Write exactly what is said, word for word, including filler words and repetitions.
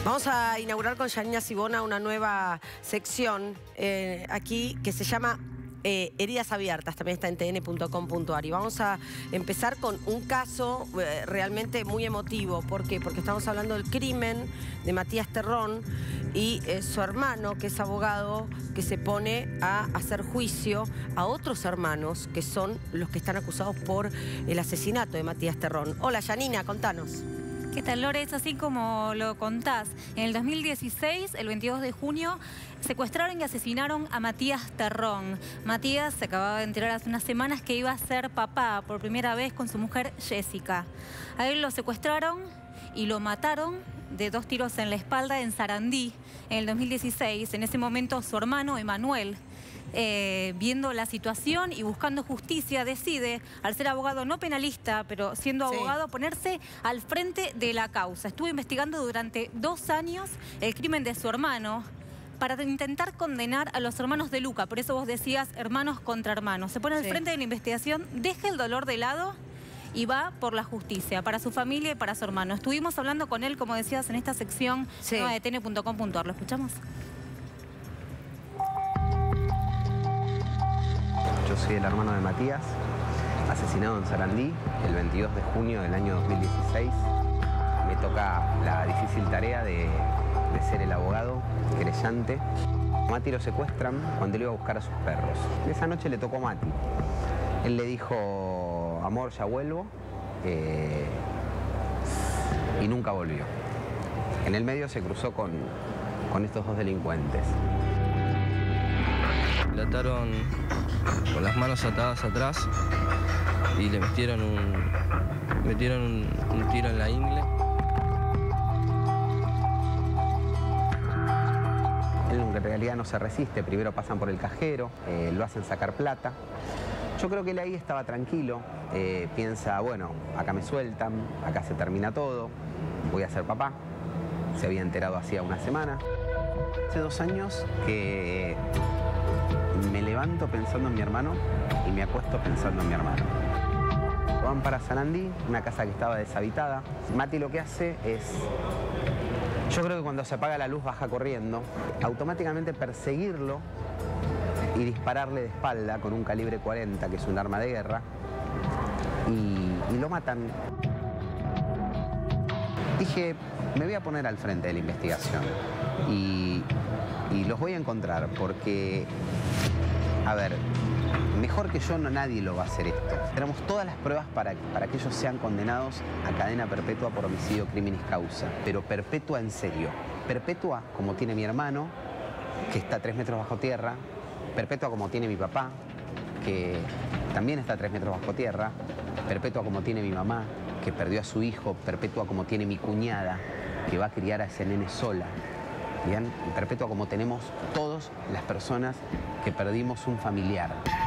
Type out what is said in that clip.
Vamos a inaugurar con Yanina Sibona una nueva sección eh, aquí que se llama eh, Heridas Abiertas, también está en t n punto com punto a r. Y vamos a empezar con un caso eh, realmente muy emotivo. ¿Por qué? Porque estamos hablando del crimen de Matías Terrón y eh, su hermano, que es abogado, que se pone a hacer juicio a otros hermanos que son los que están acusados por el asesinato de Matías Terrón. Hola, Yanina, contanos. ¿Qué tal, Lore? Es así como lo contás. En el dos mil dieciséis, el veintidós de junio, secuestraron y asesinaron a Matías Terrón. Matías se acababa de enterar hace unas semanas que iba a ser papá por primera vez con su mujer Jessica. A él lo secuestraron y lo mataron de dos tiros en la espalda en Sarandí en el dos mil dieciséis. En ese momento su hermano Emanuel, Eh, viendo la situación y buscando justicia, decide, al ser abogado no penalista, pero siendo Sí. abogado, ponerse al frente de la causa. Estuvo investigando durante dos años el crimen de su hermano para intentar condenar a los hermanos de Luca. Por eso vos decías hermanos contra hermanos. Se pone al Sí. frente de la investigación, deja el dolor de lado y va por la justicia, para su familia y para su hermano. Estuvimos hablando con él, como decías, en esta sección Sí. nueva de t n punto com punto a r. ¿Lo escuchamos? Yo soy el hermano de Matías, asesinado en Sarandí el veintidós de junio del año dos mil dieciséis. Me toca la difícil tarea de, de ser el abogado querellante. Mati lo secuestran cuando él iba a buscar a sus perros. Esa noche le tocó a Mati. Él le dijo, amor, ya vuelvo, eh, y nunca volvió. En el medio se cruzó con, con estos dos delincuentes. Le ataron con las manos atadas atrás y le metieron un, metieron un, un tiro en la ingle. Él en realidad no se resiste, primero pasan por el cajero, eh, lo hacen sacar plata. Yo creo que él ahí estaba tranquilo, eh, piensa, bueno, acá me sueltan, acá se termina todo, voy a ser papá. Se había enterado hacía una semana. Hace dos años que me levanto pensando en mi hermano y me acuesto pensando en mi hermano. Van para Sarandí, una casa que estaba deshabitada. Mati lo que hace es, yo creo que cuando se apaga la luz baja corriendo, automáticamente perseguirlo y dispararle de espalda con un calibre cuarenta, que es un arma de guerra, y, y lo matan. Dije, me voy a poner al frente de la investigación y, y los voy a encontrar porque, a ver, mejor que yo no nadie lo va a hacer esto. Tenemos todas las pruebas para, para que ellos sean condenados a cadena perpetua por homicidio criminis causa, pero perpetua en serio. Perpetua como tiene mi hermano, que está a tres metros bajo tierra, perpetua como tiene mi papá, que también está a tres metros bajo tierra, perpetua como tiene mi mamá, que perdió a su hijo, perpetua como tiene mi cuñada, que va a criar a ese nene sola. Bien, y perpetua como tenemos todas las personas que perdimos un familiar.